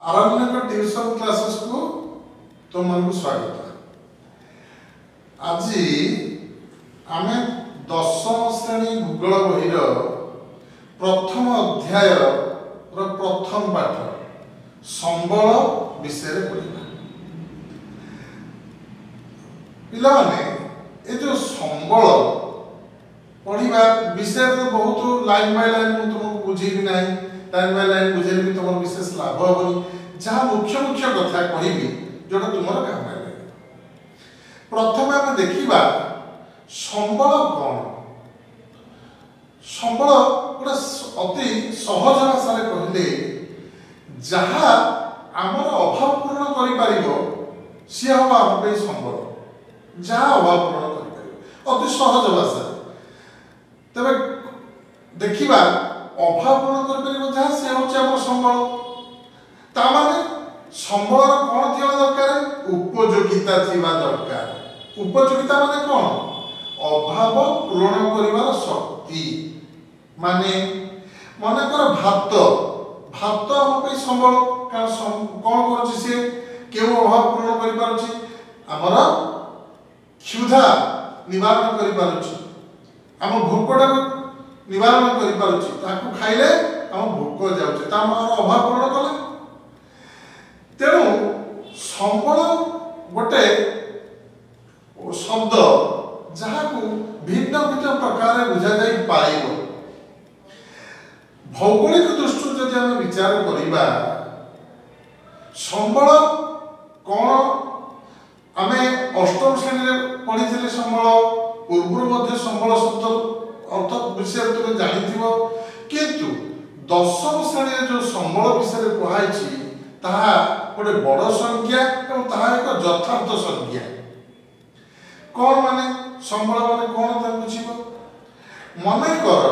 आरण्यक tuition classes को तुम मन को स्वागत। आज आम दशम श्रेणी भूगोल बही प्रथम अध्याय प्रथम पाठ संबल विषय पढ़ा। पे जो संबल पढ़ा विषय तो बहुत लाइन बाय लाइन मुझे तुमको बुझेबी ना, लाइन बाय लाइन बुझेले भी तुम विशेष लाभ हेनी। जहाँ मुख्य मुख्य कथा कहबी जोटा तुम काम लगे। प्रथम आम देखा संबल कौन। संबल गोटे अति सहज भाषा कहले जहाँ आमर अभाव पूर्ण कर सी हम आम संबल। जहाँ अभाव पूर्ण कर अति सहज भाषा तेज देखा अभाव पूर्ण कर जहाँ सी हूँ संबल। ताने संबल कौन थी दरकार उपयोगिता थी दरकार। उपयोगिता माने कौन अभाव पूरण कर शक्ति माने मनकर भात भात आम संबल कौन कर क्यों अभाव पूरण कर क्षुधा निवारण कर भोकटा निवारण कर खाइले आम भोक जाऊे अभाव पूरण कले। तेणु संबल गोटे शब्द जहाँ को भिन्न भिन्न प्रकार बुझा जाई पाइब। भौगोलिक दृष्टि जब आम विचार करवा संबल कौन आम अष्टम श्रेणी पढ़ी संबल पूर्व संबल शब्द अर्थ विषय तुम जानी किंतु दशम श्रेणी जो संबल विषय कहुई ताहा गोटे बड़ संज्ञा और ताहा एक यथार्थ संज्ञा। कौन माने संबल माने कौन ता बुझिबो। मने कर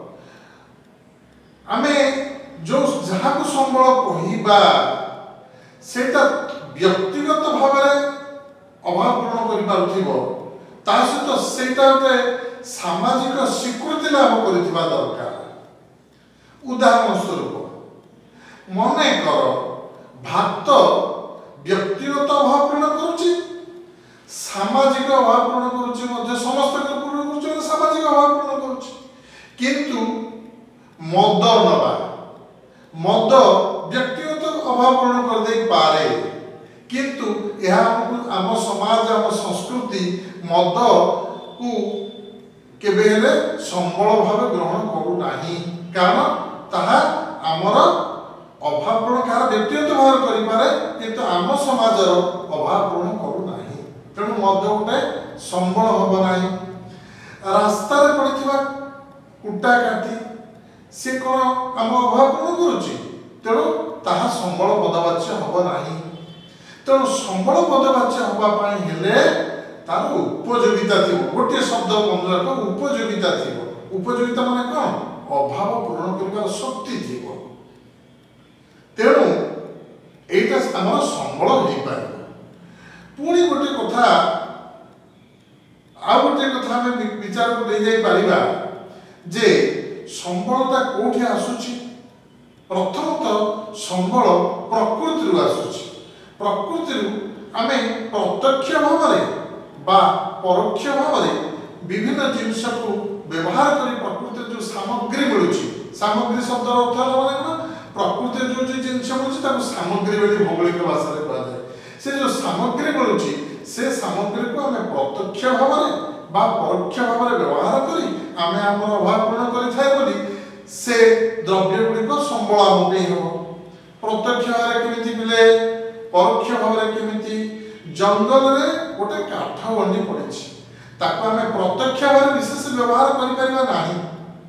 आमे जो जहाँ को संबल कहिबा सेटा व्यक्तिगत भाव में अभाव पूर्ण कर पारुथिबो ता सहित सेटा गोटे सामाजिक स्वीकृति लाभ करिथिबा दरकार। उदाहरण स्वरूप मने कर भात व्यक्तिगत अभाव पूर्ण करुच्ची सामाजिक अभाव पूर्ण करुच्ची समस्त पूर्ण करुच्ची सामाजिक अभाव पूर्ण करुच्ची। किंतु मद नवा मद व्यक्तिगत अभाव पूर्ण कर दे पारे किंतु यह आम समाज आम संस्कृति मद को केबे हेले संबल भाव ग्रहण करू नाही कारण ताहा आमर अभाव पूर्ण कार व्यक्तिगत भाव करि पारे किंतु आम समाज अभाव पूर्ण करू नाही। तेणु मद गोटे संबल हब नाही। रास्ता रे पड़िथिबा कुटा काटी से कौन आम अभाव पूर्ण करुच्ची तेणु ताहा संबल पदवाच्य हब नाही। तेणु संबल पदवाच्य हवा हेले तार उपयोगिता थी गोटे शब्द बंधुक उपयोगिता थी। उपयोगिता माने कौन अभाव पूर्ण कर शक्ति थी। तेणु एटा आम संबल हो पार। पुणी गोटे कथा आ गोटे कथा आम विचार को ले जाई परिबा जे संबलता कोठी आसुची। प्रथमतः संबल प्रकृति आसुची। प्रकृति आमे प्रत्यक्ष भाव बा परोक्ष भाव विभिन्न जिनस को व्यवहार कर प्रकृति जो सामग्री मिलूँ सामग्री शब्द अर्थ माने प्रकृति जो जिनस मिलूँ सामग्री बोली भौगोलिक भाषा कहुए। से जो सामग्री मिलूँ से सामग्री को आम प्रत्यक्ष भाव बा परोक्ष भाव व्यवहार करी आम आम अभाव पूर्ण कर से द्रव्य गुड़िक संबल आम हम प्रत्यक्ष भाव केमी मिले परोक्ष भाव केमी जंगल में गोटे काठ गंडी पड़ी ताको आम प्रत्यक्ष भाव विशेष व्यवहार करें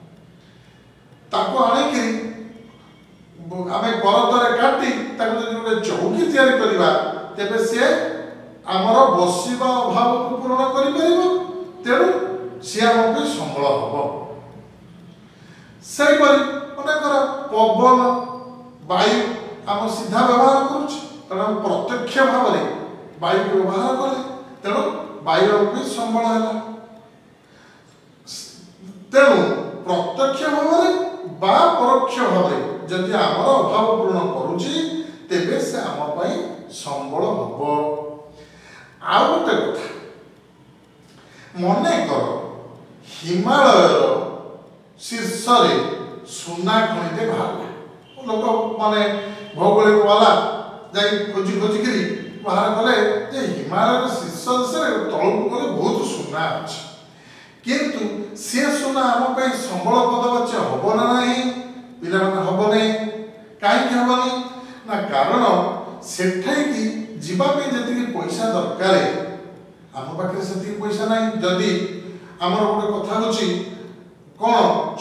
ताको आनिकी आम करदरे काटी गोटे चौकी तैयारी करवा तेबे सी आमर बसवा अभाव को पूरण कर तेणु सी आम संबल हम। से मनकर पवन वायु आम सीधा व्यवहार करुँ प्रत्यक्ष भाव वायु व्यवहार कले तेणु वायु आम संबल है। तेणु प्रत्यक्ष भाव बा परोक्ष भाव जदि आमर अभाव पूर्ण करुच्ची तेबे ସମ୍ବଳ ହବ। ଆଉ ଗୋଟେ କଥା ମନେ କର ହିମାଳୟର ଶୀର୍ଷରେ ସୁନା ଖଣିଟେ ବାହାରିଲା। ଲୋକ ମାନେ ଭୌଗୋଳିକ ବାଲା ଯାଇ ଖୋଜି ଖୋଜିକିରି ବାହାର କଲେ ଯେ ହିମାଳୟର ଶୀର୍ଷ ଦେଶରେ ତଳକୁ ଗଲେ ବହୁତ ସୁନା ଅଛି, କିନ୍ତୁ ସେ ସୁନା ଆମ ପାଇଁ ସମ୍ବଳ ପଦବାଚ୍ୟ ହବ ନା ନାହିଁ? ପିଲାମାନେ ହବ ନାହିଁ। କାହିଁକି ହବନି? ନା କାରଣ ସେଠାଇକି ଯିବା ପାଇଁ ଯେତିକି ପଇସା ଦରକାର ଆମ ପାଖରେ ସେତିକି ପଇସା ନାହିଁ। ଯଦି ଆମର ଗୋଟେ କଥା ହେଉଛି କ'ଣ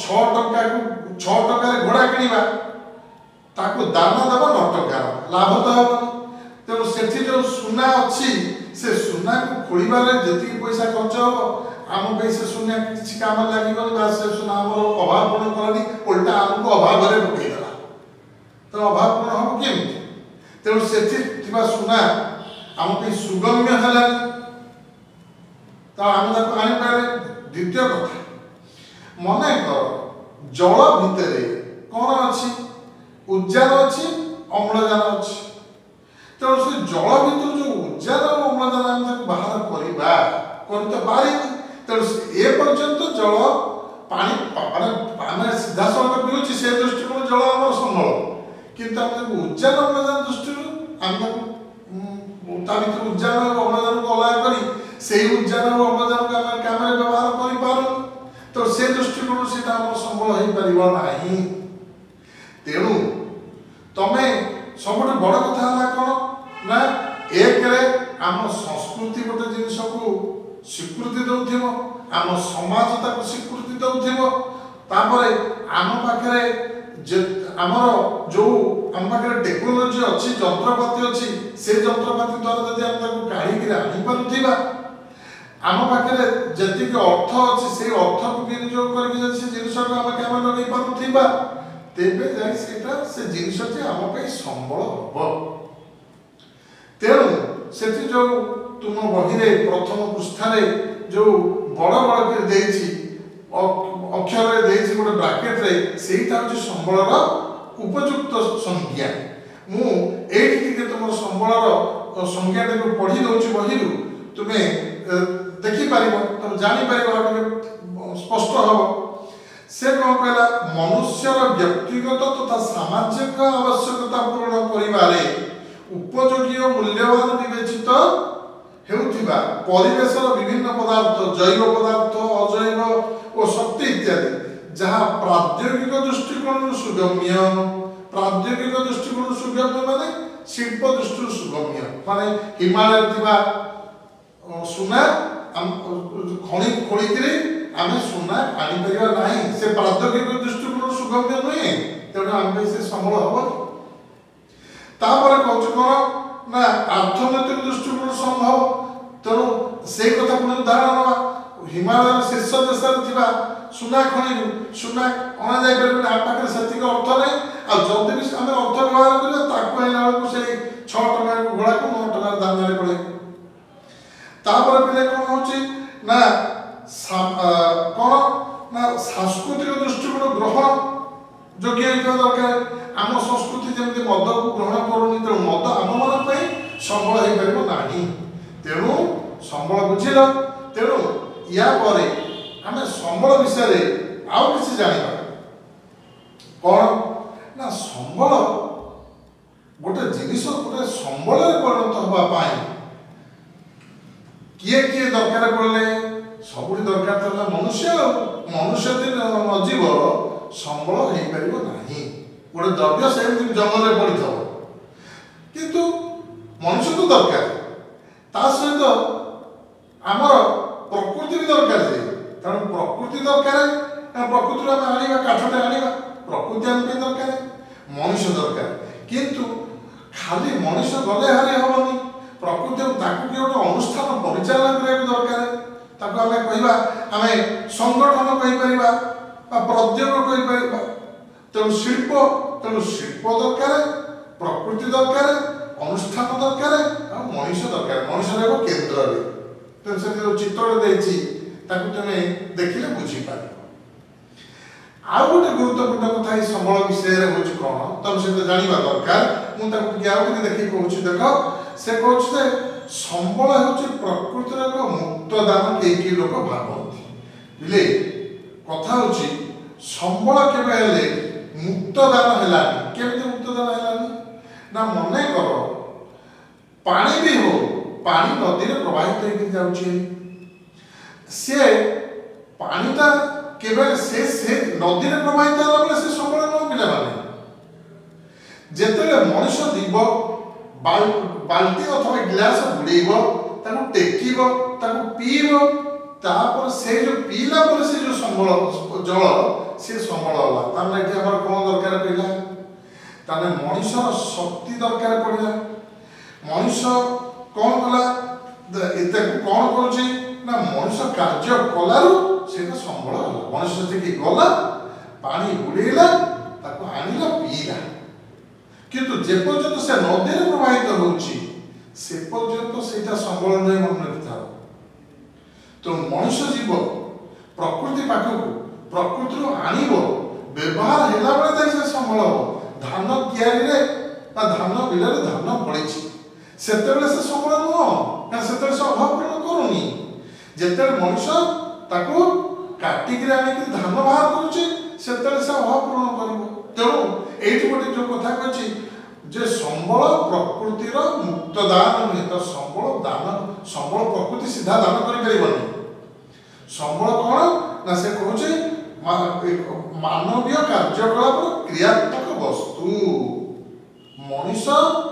6 ଟଙ୍କାରେ ଘୋଡ଼ା କିଣିବା, ତାକୁ ଦାନା ଦେବା 9 ଟଙ୍କାର, ଲାଭ ତ ହେବନି। ତେଣୁ ସେଠି ଯେଉଁ ସୁନା ଅଛି ସେ ସୁନାକୁ ଖୋଳିବାରେ ଯେତିକି ପଇସା ଖର୍ଚ୍ଚ ହେବ ଆମ ପାଇଁ ସେ ସୁନା କିଛି କାମ ଲାଗିବନି, ବା ସେ ସୁନା ଆମର ଅଭାବ ପୂରଣ କରନି, ଓଲଟା ଆମକୁ ଅଭାବରେ ପକେଇଦେଲା। ତ ଅଭାବ ପୂରଣ ହେବ କେମିତି? ତେଣୁ ସେଠି ଥିବା ସୁନା ଆମ ପାଇଁ ସୁଗମ୍ୟ ହେଲାନି, ତ ଆମେ ତାକୁ ଆଣିପାରିଲେ। ଦ୍ୱିତୀୟ କଥା ମନେ କର ଜଳ ଭିତରେ କ'ଣ ଅଛି? ଉଦ୍ଜାନ ଅଛି, ଅମ୍ଳଜାନ ଅଛି। ତେଣୁ ସେ ଜଳ ଭିତରୁ ଯେଉଁ ଉଦ୍ଜାନ ଓ ଅମ୍ଳଜାନ ଆମେ ତାକୁ ବାହାର କରିବା, କରି ତ ପାରିନି। ତେଣୁ ଏ ପର୍ଯ୍ୟନ୍ତ ଜଳ ପାଣି ମାନେ ଆମେ ସିଧାସଳଖ ପିଉଛୁ, ସେ ଦୃଷ୍ଟିକୋଣ ଜଳ ଆମର ସମ୍ବଳ, କିନ୍ତୁ ଆମେ ତାକୁ ଉଦ୍ଜାନ ଅମ୍ଳଜାନ ଦୃଷ୍ଟିରୁ ଆମେ ତାକୁ ତା ଭିତରୁ ଉଦ୍ଜାନ ଓ ଅମ୍ଳଜାନକୁ ଅଲଗା କରି ସେଇ ଉଦ୍ଜାନ ଓ ଅମ୍ଳଜାନକୁ ଆମେ କାମରେ ବ୍ୟବହାର କରିପାରୁନୁ। ତ ସେ ଦୃଷ୍ଟିକୋଣରୁ ସେଇଟା ଆମର ସମ୍ବଳ ହେଇପାରିବ ନାହିଁ। ତେଣୁ ତମେ ସବୁଠୁ ବଡ଼ କଥା ହେଲା କ'ଣ ନା ଏକରେ ଆମ ସଂସ୍କୃତି ଗୋଟେ ଜିନିଷକୁ ସ୍ୱୀକୃତି ଦେଉଥିବ, ଆମ ସମାଜ ତାକୁ ସ୍ୱୀକୃତି ଦେଉଥିବ। ତାପରେ ଆମ ପାଖରେ ଆମର ଯେଉଁ ଆମ ପାଖରେ ଟେକ୍ନୋଲୋଜି ଅଛି, ଯନ୍ତ୍ରପାତି ଅଛି, ସେ ଯନ୍ତ୍ରପାତି ଦ୍ୱାରା ଯଦି ଆମେ ତାକୁ କାଢ଼ିକିରି ଆଣିପାରୁଥିବା, ଆମ ପାଖରେ ଯେତିକି ଅର୍ଥ ଅଛି ସେଇ ଅର୍ଥକୁ ବିନିଯୋଗ କରିକି ଯଦି ସେ ଜିନିଷକୁ ଆମେ କାମରେ ଲଗେଇ ପାରୁଥିବା, ତେବେ ଯାଇ ସେଇଟା ସେ ଜିନିଷଟି ଆମ ପାଇଁ ସମ୍ବଳ ହବ। ତେଣୁ ସେଠି ଯେଉଁ ତୁମ ବହିରେ ପ୍ରଥମ ପୃଷ୍ଠାରେ ଯେଉଁ ବଡ଼ ବଡ଼ କରି ଦେଇଛି, ଅକ୍ଷରରେ ଦେଇଛି ଗୋଟେ ବ୍ରାକେଟରେ, ସେଇଟା ହେଉଛି ସମ୍ବଳର ଉପଯୁକ୍ତ ସଂଜ୍ଞା। ମୁଁ ଏଇଠି ଟିକେ ତୁମର ସମ୍ବଳର ସଂଜ୍ଞାଟାକୁ ପଢ଼ି ଦେଉଛି ବହିରୁ, ତୁମେ ଦେଖିପାରିବ, ତୁମେ ଜାଣିପାରିବ, ଆଉ ଟିକେ ସ୍ପଷ୍ଟ ହେବ। ସେ କ'ଣ କହିଲା? ମନୁଷ୍ୟର ବ୍ୟକ୍ତିଗତ ତଥା ସାମାଜିକ ଆବଶ୍ୟକତା ପୂରଣ କରିବାରେ ଉପଯୋଗୀ ଓ ମୂଲ୍ୟବାନ ବିବେଚିତ ହେଉଥିବା ପରିବେଶର ବିଭିନ୍ନ ପଦାର୍ଥ, ଜୈବ ପଦାର୍ଥ, ଅଜୈବ ଓ ଶକ୍ତି ଇତ୍ୟାଦି, ଯାହା ପ୍ରାଦ୍ୟୋଗିକ ଦୃଷ୍ଟିକୋଣରୁ ସୁଗମ୍ୟ। ପ୍ରାଦ୍ୟୋଗିକ ଦୃଷ୍ଟିକୋଣରୁ ସୁଗମ୍ୟ ମାନେ ଶିଳ୍ପ ଦୃଷ୍ଟିରୁ ସୁଗମ୍ୟ, ମାନେ ହିମାଳୟରେ ଥିବା ସୁନା ଖଣି ଖୋଳିକିରି ଆମେ ସୁନା ଆଣିପାରିବା ନାହିଁ, ସେ ପ୍ରାଦ୍ୟୋଗିକ ଦୃଷ୍ଟିକୋଣରୁ ସୁଗମ୍ୟ ନୁହେଁ। ତେଣୁ ଆମ ପାଇଁ ସେ ସମ୍ବଳ ହେବନି। ତାପରେ କହୁଛୁ କ'ଣ ନା ଅର୍ଥନୈତିକ ଦୃଷ୍ଟିକୋଣରୁ ସମ୍ଭବ। ତେଣୁ ସେଇ କଥା ପୁଣି ଉଦାହରଣ ନେବା, ହିମାଳୟର ଶୀର୍ଷ ଦେଶରେ ଥିବା ସୁନା ଖଣିରୁ ସୁନା ଅଣାଯାଇପାରିବନି, ଆମ ପାଖରେ ସେତିକି ଅର୍ଥ ନାହିଁ। ଆଉ ଯଦି ବି ଆମେ ଅର୍ଥ ବ୍ୟବହାର କରିବା, ତାକୁ ଆଣିଲା ବେଳକୁ ସେଇ 6 ଟଙ୍କାର ଘୋଡ଼ାକୁ 9 ଟଙ୍କାର ଦାମରେ ପଡ଼େ। ତାପରେ ପିଲେ କ'ଣ ହେଉଛି ନା କ'ଣ ନା ସାଂସ୍କୃତିକ ଦୃଷ୍ଟିକୋଣ ଗ୍ରହଣ ଯୋଗ୍ୟ ହେଇଥିବା ଦରକାର। ଆମ ସଂସ୍କୃତି ଯେମିତି ମଦକୁ ଗ୍ରହଣ କରୁନି, ତେଣୁ ମଦ ଆମମାନଙ୍କ ପାଇଁ ସମ୍ବଳ ହେଇପାରିବ ନାହିଁ। ତେଣୁ ସମ୍ବଳ ବୁଝିଲ। ତେଣୁ ୟା ପରେ ଆମେ ସମ୍ବଳ ବିଷୟରେ ଆଉ କିଛି ଜାଣିବା। କ'ଣ ନା ସମ୍ବଳ ଗୋଟେ ଜିନିଷ ଗୋଟେ ସମ୍ବଳରେ ପରିଣତ ହେବା ପାଇଁ କିଏ କିଏ ଦରକାର ପଡ଼ିଲେ? ସବୁଠି ଦରକାର ଥିଲା ମନୁଷ୍ୟ। ମନୁଷ୍ୟ ଯଦି ନଯିବ ସମ୍ବଳ ହେଇପାରିବ ନାହିଁ। ଗୋଟେ ଦ୍ରବ୍ୟ ସେମିତି ଜଙ୍ଗଲରେ ପଡ଼ିଥିବ, କିନ୍ତୁ ମନୁଷ୍ୟ ତ ଦରକାର। ତା ସହିତ ଆମର ପ୍ରକୃତି ବି ଦରକାର। ତେଣୁ ପ୍ରକୃତି ଦରକାର, ପ୍ରକୃତିରୁ ଆମେ ଆଣିବା, କାଠଟେ ଆଣିବା, ପ୍ରକୃତି ଆମ ପାଇଁ ଦରକାର, ମଣିଷ ଦରକାର। କିନ୍ତୁ ଖାଲି ମଣିଷ ଗଲେ ହାରି ହେବନି, ପ୍ରକୃତି ତାକୁ କିଏ ଗୋଟେ ଅନୁଷ୍ଠାନ ପରିଚାଳନା କରିବାକୁ ଦରକାର। ତାକୁ ଆମେ କହିବା, ଆମେ ସଂଗଠନ କହିପାରିବା ବା ପ୍ରଦ୍ୟୋଗ କହିପାରିବା। ତେଣୁ ଶିଳ୍ପ ଦରକାର, ପ୍ରକୃତି ଦରକାର, ଅନୁଷ୍ଠାନ ଦରକାର, ଆଉ ମଣିଷ ଦରକାର। ମଣିଷ ରହିବ କେନ୍ଦ୍ରରେ। ତେଣୁ ସେ ଯେଉଁ ଚିତ୍ରଟା ଦେଇଛି ତାକୁ ତୁମେ ଦେଖିଲେ ବୁଝିପାରିବ। ଆଉ ଗୋଟେ ଗୁରୁତ୍ୱପୂର୍ଣ୍ଣ କଥା ଏଇ ସମ୍ବଳ ବିଷୟରେ ହେଉଛି କ'ଣ, ତମେ ସେଟା ଜାଣିବା ଦରକାର ମୁଁ ତାକୁ ଟିକେ ଆଉ ଟିକେ ଦେଖିକି କହୁଛି। ଦେଖ ସେ କହୁଛି ଯେ ସମ୍ବଳ ହେଉଛି ପ୍ରକୃତିର ଏକ ମୁକ୍ତ ଦାନ କେହି ଲୋକ ଭାବନ୍ତି। ବୁଝିଲେ କଥା ହେଉଛି ସମ୍ବଳ କେବେ ହେଲେ ମୁକ୍ତ ଦାନ ହେଲାନି। କେମିତି ମୁକ୍ତ ଦାନ ହେଲାନି ନା ମନେ କର ପାଣି ବି ହଉ, ପାଣି ନଦୀରେ ପ୍ରବାହିତ ହେଇକି ଯାଉଛି, ସେ ପାଣିଟା କେବେ ସେ ନଦୀରେ ପ୍ରବାହିତ ହେଲା ବେଳେ ସେ ସମ୍ବଳ ନୁହଁ ପିଲାମାନେ। ଯେତେବେଳେ ମଣିଷ ଯିବ ବାଲ୍ଟି ଅଥବା ଗ୍ଲାସ ବୁଡ଼େଇବ, ତାକୁ ଟେକିବ, ତାକୁ ପିଇବ, ତାପରେ ସେ ଯୋଉ ପିଇଲା ପରେ ସେ ଯୋଉ ସମ୍ବଳ ଜଳ ସେ ସମ୍ବଳ ହେଲା। ତାମାନେ ଏଠି ଆମର କଣ ଦରକାର ପଡ଼ିଲା? ତାମାନେ ମଣିଷର ଶକ୍ତି ଦରକାର ପଡ଼ିଲା। ମଣିଷ କଣ କଲା? ଏଟାକୁ କଣ କରୁଛି ନା ମଣିଷ କାର୍ଯ୍ୟ କଲାରୁ ସେଇଟା ସମ୍ବଳ ହେଲା। ମଣିଷ ସେଠିକି ଗଲା, ପାଣି ବୁଡ଼େଇଲା, ତାକୁ ଆଣିଲା, ପିଇଲା। କିନ୍ତୁ ଯେପର୍ଯ୍ୟନ୍ତ ସେ ନଦୀରେ ପ୍ରବାହିତ ହେଉଛି ସେ ପର୍ଯ୍ୟନ୍ତ ସେଇଟା ସମ୍ବଳ ନୁହେଁ, ମନେ ରଖିଥାଉ। ତେଣୁ ମଣିଷ ଯିବ ପ୍ରକୃତି ପାଖକୁ, ପ୍ରକୃତିରୁ ଆଣିବ, ବ୍ୟବହାର ହେଲା ବେଳେ ଯାଇ ସେ ସମ୍ବଳ ହବ। ଧାନ କିଆରିରେ ବା ଧାନ ବିଲରେ ଧାନ ଫଳିଛି, ସେତେବେଳେ ସେ ସମ୍ବଳ ନୁହଁ, କାରଣ ସେତେବେଳେ ସେ ଅଭାବ ପୂରଣ କରୁନି। ଯେତେବେଳେ ମଣିଷ ତାକୁ କାଟିକିରି ଆଣିକି ଧାନ ବାହାର କରୁଛି ସେତେବେଳେ ସେ ଅଭାବ ପୂରଣ କରିବ। ତେଣୁ ଏଇଠି ଗୋଟେ ଯୋଉ କଥା କହିଛି ଯେ ସମ୍ବଳ ପ୍ରକୃତିର ମୁକ୍ତ ଦାନ ନୁହେଁ, ତ ସମ୍ବଳ ଦାନ, ସମ୍ବଳ ପ୍ରକୃତି ସିଧା ଦାନ କରିପାରିବନି। ସମ୍ବଳ କଣ ନା ସେ କହୁଛି ମାନବୀୟ କାର୍ଯ୍ୟକଳାପର କ୍ରିୟାତ୍ମକ ବସ୍ତୁ। ମଣିଷ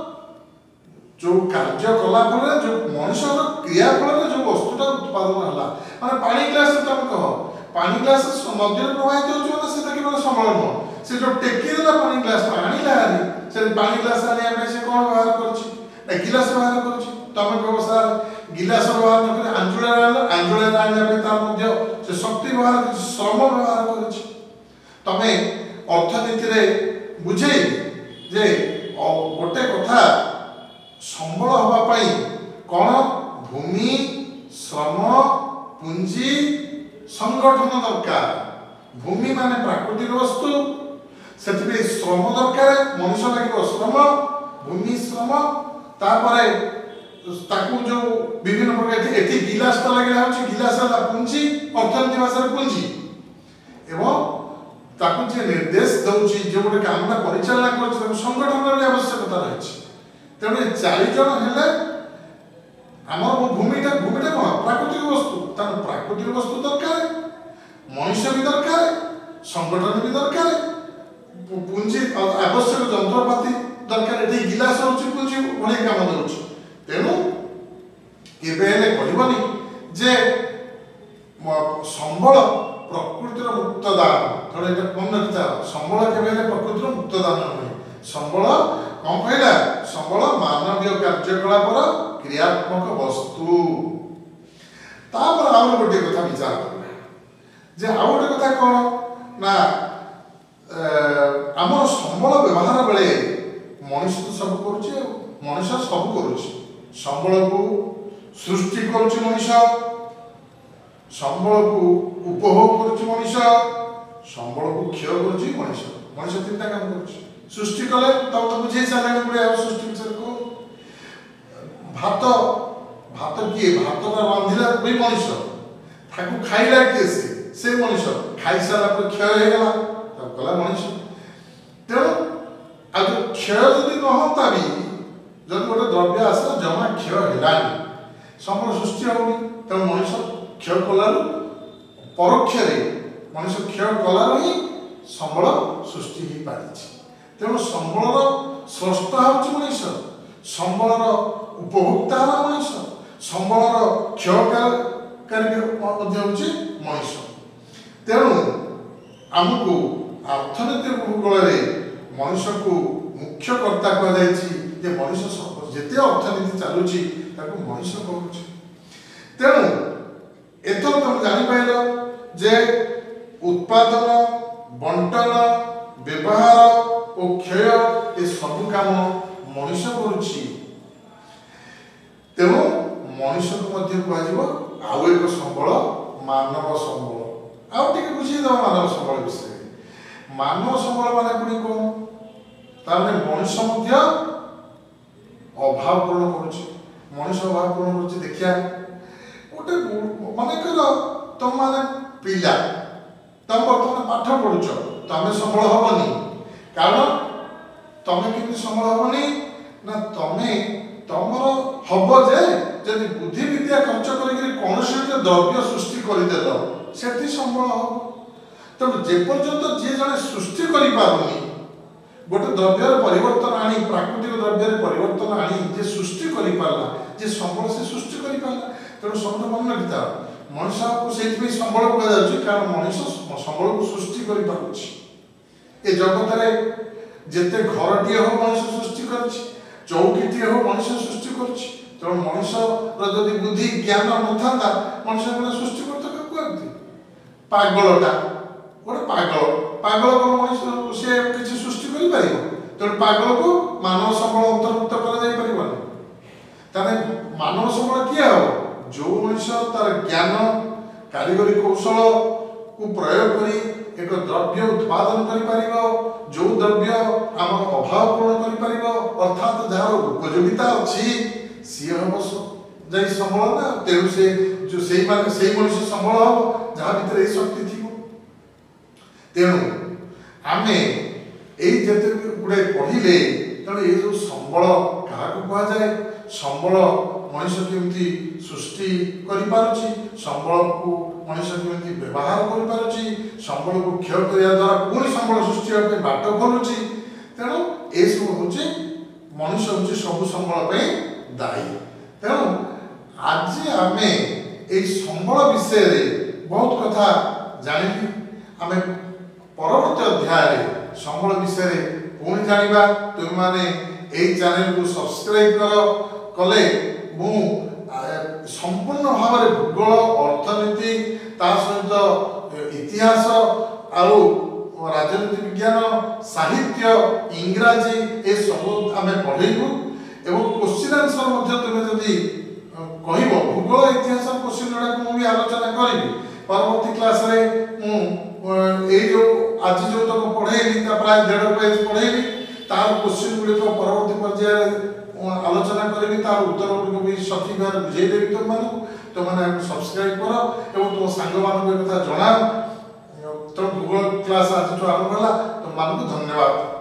ଯୋଉ କାର୍ଯ୍ୟ କଲା ଫଳରେ ଯୋଉ ମଣିଷର କ୍ରିୟା ଫଳରେ ଯୋଉ ବସ୍ତୁଟା ଉତ୍ପାଦନ ହେଲା, ମାନେ ପାଣି ଗ୍ଲାସ ତମେ କହ, ପାଣି ଗ୍ଲାସ ନଦୀରେ ପ୍ରବାହିତ ହେଉଛି ମାନେ ସେଟା କେବଳ ସମ୍ବଳ ନୁହଁ। ସେ ଯୋଉ ଟେକି ଦେଲା ପାଣି ଗ୍ଲାସ ଆଣିଲା ହାରି, ସେ ପାଣି ଗ୍ଲାସ ଆଣିବା ପାଇଁ ସେ କଣ ବ୍ୟବହାର କରୁଛି ନା ଗିଲାସ ବ୍ୟବହାର କରୁଛି। ତମେ କହିବ ସାର୍ ଗିଲାସ ବ୍ୟବହାର ନ କରି ଆଞ୍ଜୁଳାରେ ଆଣିଲା, ଆଞ୍ଜୁଳାରେ ଆଣିବା ପାଇଁ ତାର ମଧ୍ୟ ସେ ଶକ୍ତି ବ୍ୟବହାର କରୁଛି, ଶ୍ରମ ବ୍ୟବହାର କରୁଛି। ତମେ ଅର୍ଥନୀତିରେ ବୁଝେଇ ଯେ ଗୋଟେ କଥା ସମ୍ବଳ ହେବା ପାଇଁ କଣ ଭୂମି, ଶ୍ରମ, ପୁଞ୍ଜି, ସଂଗଠନ ଦରକାର। ଭୂମି ମାନେ ପ୍ରାକୃତିକ ବସ୍ତୁ, ସେଥିପାଇଁ ଶ୍ରମ ଦରକାର, ମଣିଷ ଲାଗିବ ଶ୍ରମ, ଭୂମି ଶ୍ରମ, ତାପରେ ତାକୁ ଯୋଉ ବିଭିନ୍ନ ପ୍ରକାର ଏଠି ଗିଲାସଟା ଲାଗିଲା ହେଉଛି ଗିଲାସ ହେଲା ପୁଞ୍ଜି, ଅର୍ଥନୀତି ଭାଷାରେ ପୁଞ୍ଜି, ଏବଂ ତାକୁ ଯିଏ ନିର୍ଦ୍ଦେଶ ଦେଉଛି, ଯେ ଗୋଟେ କାମଟା ପରିଚାଳନା କରୁଛି, ତାକୁ ସଂଗଠନର ଆବଶ୍ୟକତା ରହିଛି। ତେଣୁ ଏ 4 ଜଣ ହେଲେ ଆମର ଭୂମିଟା କଣ ପ୍ରାକୃତିକ ବସ୍ତୁ, ତାର ପ୍ରାକୃତିକ ବସ୍ତୁ ଦରକାର, ମଣିଷ ବି ଦରକାର, ସଂଗଠନ ବି ଦରକାର, ପୁଞ୍ଜି ଆବଶ୍ୟକ ଯନ୍ତ୍ରପାତି ଦରକାର। ଏଠି ଗିଲାସ ହେଉଛି ପୁଞ୍ଜି ଭଳି କାମ ଦେଉଛି। ତେଣୁ କେବେ ହେଲେ କହିବନି ଯେ ସମ୍ବଳ ପ୍ରକୃତିର ମୁକ୍ତ ଦାନ। ତେଣୁ ଏଇଟା ମନେ ରଖିଥାଅ, ସମ୍ବଳ କେବେ ହେଲେ ପ୍ରକୃତିର ମୁକ୍ତ ଦାନ ନୁହେଁ। ସମ୍ବଳ କଣ କହିଲା? ସମ୍ବଳ ମାନବୀୟ କାର୍ଯ୍ୟକଳାପର କ୍ରିୟାତ୍ମକ ବସ୍ତୁ। ତାପରେ ଆଉ ଗୋଟେ କଥା ବିଚାର କରିବା ଯେ ଆଉ ଗୋଟେ କଥା କଣ ନା ଆମର ସମ୍ବଳ ବ୍ୟବହାର ବେଳେ ମଣିଷ ତ ସବୁ କରୁଛି, ଆଉ ମଣିଷ ସବୁ କରୁଛି। ସମ୍ବଳକୁ ସୃଷ୍ଟି କରୁଛି ମଣିଷ, ସମ୍ବଳକୁ ଉପଭୋଗ କରୁଛି ମଣିଷ, ସମ୍ବଳକୁ କ୍ଷୟ କରୁଛି ମଣିଷ। ମଣିଷ 3ଟା କାମ କରୁଛି। ସୃଷ୍ଟି କଲେ ତମେ ବୁଝେଇ ସାରିଲାଣି ଗୁଡେ ଆଉ ସୃଷ୍ଟି ବିଷୟରେ କୁହ। ଭାତ କିଏ? ଭାତଟା ରାନ୍ଧିଲା ବି ମଣିଷ, ତାକୁ ଖାଇଲା କିଏ? ସେ ମଣିଷ। ଖାଇସାରିଲା ପରେ କ୍ଷୟ ହେଇଗଲା, ତାକୁ କଲା ମଣିଷ। ତେଣୁ ଆଉ ଯୋଉ କ୍ଷୟ ଯଦି ନ ହୁଅନ୍ତା ବି, ଯଦି ଗୋଟେ ଦ୍ରବ୍ୟ ଆସିଲା ଜମା କ୍ଷୟ ହେଲାନି, ସମ୍ବଳ ସୃଷ୍ଟି ହଉନି। ତେଣୁ ମଣିଷ କ୍ଷୟ କଲାରୁ ପରୋକ୍ଷରେ ମଣିଷ କ୍ଷୟ କଲାରୁ ହିଁ ସମ୍ବଳ ସୃଷ୍ଟି ହେଇପାରିଛି। ତେଣୁ ସମ୍ବଳର ସ୍ରଷ୍ଟା ହେଉଛି ମଣିଷ, ସମ୍ବଳର ଉପଭୋକ୍ତା ହେଲା ମଣିଷ, ସମ୍ବଳର କ୍ଷୟକାରୀ ମଧ୍ୟ ହେଉଛି ମଣିଷ। ତେଣୁ ଆମକୁ ଅର୍ଥନୈତିକ ଭୂଗୋଳରେ ମଣିଷକୁ ମୁଖ୍ୟ କର୍ତ୍ତା କୁହାଯାଇଛି ଯେ ମଣିଷ ଯେତେ ଅର୍ଥନୀତି ଚାଲୁଛି ତାକୁ ମଣିଷ କରୁଛି। ତେଣୁ ଏଥର ତମେ ଜାଣିପାରିଲ ଯେ ଉତ୍ପାଦନ, ବଣ୍ଟନ, ବ୍ୟବହାର ଓ କ୍ଷୟ ଏ ସବୁ କାମ ମଣିଷ କରୁଛି। ତେଣୁ ମଣିଷକୁ ମଧ୍ୟ କୁହାଯିବ ଆଉ ଏକ ସମ୍ବଳ ମାନବ ସମ୍ବଳ। ଆଉ ଟିକେ ବୁଝିଦେବା ମାନବ ସମ୍ବଳ ବିଷୟରେ। ମାନବ ସମ୍ବଳ ମାନେ ପୁଣି କଣ? ତାମାନେ ମଣିଷ ମଧ୍ୟ अभाव पूर्ण करुच्ची मनीष अभाव पूर्ण करुच्ची देखिया गोटे मनकर तुम मैंने पिला तुम बर्तमान पाठ पढ़ुच तुम संबल हेनी कारण तुम कि संबल हेनी ना तुम तुमर हम जे जदि बुद्धि विद्या खर्च कर द्रव्य सृष्टि करदेल से संबल हम तेणु जेपर्यंत जी जड़े सृष्टि कर गोटे द्रव्यर परिवर्तन आनी प्राकृतिक द्रव्य परिवर्तन आनी जे सृष्टि कर जे संबल से सृष्टि कर तेणु सब मन रखिता मनीष को से संबल कहुच्छी कारण मनीष संबल को सृष्टि कर जगत में जिते घरटीए हो मनीष सृष्टि कर चौकीटीए हो मनीष सृष्टि कर तेणु मनीष जदि बुद्धि ज्ञान न था मनीष गोटे सृष्टि करता कहते पागलटा गोटे पागल पागल कौन मनीष सी किसी सृष्टि कर तेणु पागल को मानव संबल अंतर्भुक्त कर मानव संबल किए हम जो मनीष तार ज्ञान कारीगरी कौशल को प्रयोग करी एक द्रव्य उत्पादन कर जो द्रव्य आम अभाव पूर्ण कर अर्थात जार उपयोगिता अच्छी सी हम जा संबल ना तेणु से जो से मनीष संबल हम जहाँ भीतर ये शक्ति थी तेणु आम ये गुड़े पढ़ले तेणु ये जो संबल क्या कहुए संबल मनीष केमती सृष्टि करि संबल को मनीष केमती व्यवहार करि संबल को क्षय करने द्वारा पुणी संबल सृष्टि होगा बाट खोलुची तेणु ये सब हूँ मनीष हूँ सब संबल दायी तेणु आज आम ये संबल विषय बहुत कथा जानी आम परवर्त अध्याय संबल विषय पुणी जाना तुम मैंने यही चैनल को सब्सक्राइब कले मु संपूर्ण भाव में भूगोल अर्थनीति ता सहित इतिहास आउ राजनीति विज्ञान साहित्य इंग्राजी ये सब आम पढ़ेबू एवं क्वेश्चन आंसर तुम जदि कह भूगोल इतिहास क्वेश्चन जोड़ा मुझे आलोचना करी परवर्ती क्लास जो आज जो तक पढ़ेली प्राय 1.5 पेज पढ़ेली तार क्वेश्चन गुड़िक परवर्ती पर्याय आलोचना करी तार उत्तर गुड़िक भी सठिक भाव बुझेदेवी तुमने सब्सक्राइब कर तुम सांग मान कथा जनाओ तो भूगोल क्लास आज आरंभ है तुम मान धन्यवाद।